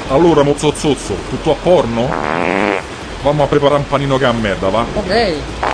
Allora, mozzozozzo, tutto a porno? Vamo a preparare un panino che a merda, va? Ok.